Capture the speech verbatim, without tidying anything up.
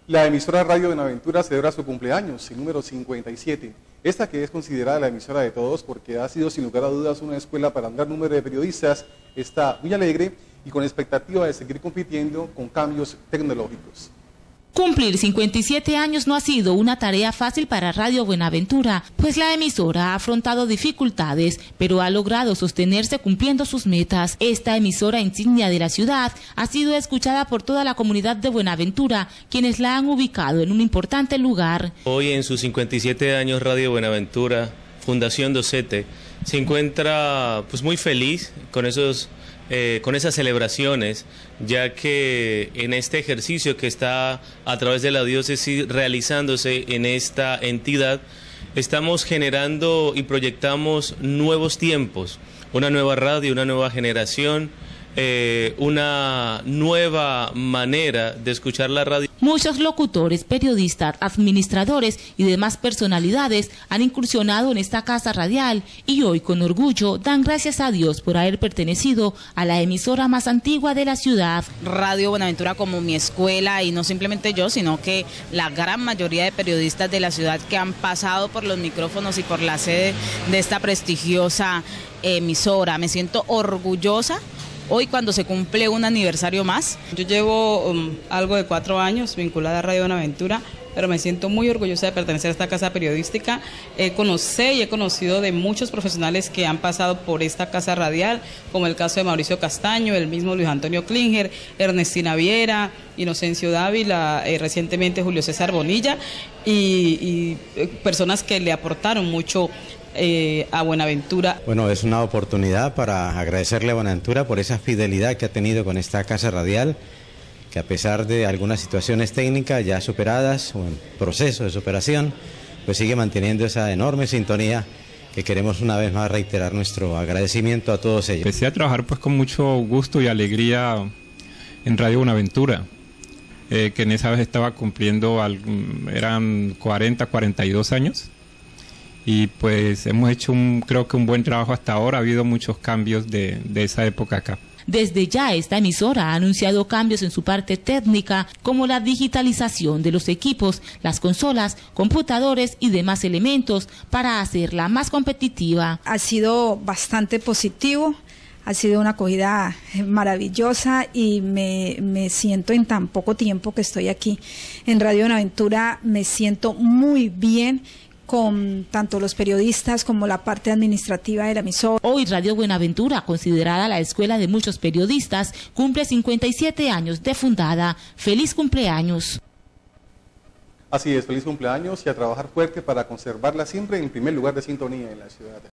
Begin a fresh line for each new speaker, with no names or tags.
La emisora Radio Buenaventura celebra su cumpleaños, el número cincuenta y siete. Esta que es considerada la emisora de todos porque ha sido sin lugar a dudas una escuela para un gran número de periodistas, está muy alegre y con expectativa de seguir compitiendo con cambios tecnológicos.
Cumplir cincuenta y siete años no ha sido una tarea fácil para Radio Buenaventura, pues la emisora ha afrontado dificultades, pero ha logrado sostenerse cumpliendo sus metas. Esta emisora insignia de la ciudad ha sido escuchada por toda la comunidad de Buenaventura, quienes la han ubicado en un importante lugar.
Hoy en sus cincuenta y siete años Radio Buenaventura, Fundación Docete, se encuentra pues muy feliz con esos Eh, con esas celebraciones, ya que en este ejercicio que está a través de la diócesis realizándose en esta entidad, estamos generando y proyectamos nuevos tiempos, una nueva radio, una nueva generación, eh, una nueva manera de escuchar la radio.
Muchos locutores, periodistas, administradores y demás personalidades han incursionado en esta casa radial y hoy con orgullo dan gracias a Dios por haber pertenecido a la emisora más antigua de la ciudad.
Radio Buenaventura como mi escuela, y no simplemente yo, sino que la gran mayoría de periodistas de la ciudad que han pasado por los micrófonos y por la sede de esta prestigiosa emisora. Me siento orgullosa hoy cuando se cumple un aniversario más.
Yo llevo um, algo de cuatro años vinculada a Radio Buenaventura, pero me siento muy orgullosa de pertenecer a esta casa periodística. Eh, conocí y he conocido de muchos profesionales que han pasado por esta casa radial, como el caso de Mauricio Castaño, el mismo Luis Antonio Klinger, Ernestina Viera, Inocencio Dávila, eh, recientemente Julio César Bonilla, y, y eh, personas que le aportaron mucho Eh, a Buenaventura.
Bueno, es una oportunidad para agradecerle a Buenaventura por esa fidelidad que ha tenido con esta casa radial, que a pesar de algunas situaciones técnicas ya superadas o en proceso de superación, pues sigue manteniendo esa enorme sintonía que queremos una vez más reiterar nuestro agradecimiento a todos ellos.
Empecé a trabajar pues con mucho gusto y alegría en Radio Buenaventura, eh, que en esa vez estaba cumpliendo, al, eran cuarenta, cuarenta y dos años. Y pues hemos hecho un, creo que un buen trabajo hasta ahora, ha habido muchos cambios de, de esa época acá.
Desde ya esta emisora ha anunciado cambios en su parte técnica, como la digitalización de los equipos, las consolas, computadores y demás elementos para hacerla más competitiva.
Ha sido bastante positivo. Ha sido una acogida maravillosa y me, me siento en tan poco tiempo que estoy aquí en Radio Buenaventura, me siento muy bien con tanto los periodistas como la parte administrativa de la emisora.
Hoy Radio Buenaventura, considerada la escuela de muchos periodistas, cumple cincuenta y siete años de fundada. ¡Feliz cumpleaños!
Así es, feliz cumpleaños y a trabajar fuerte para conservarla siempre en primer lugar de sintonía en la ciudad.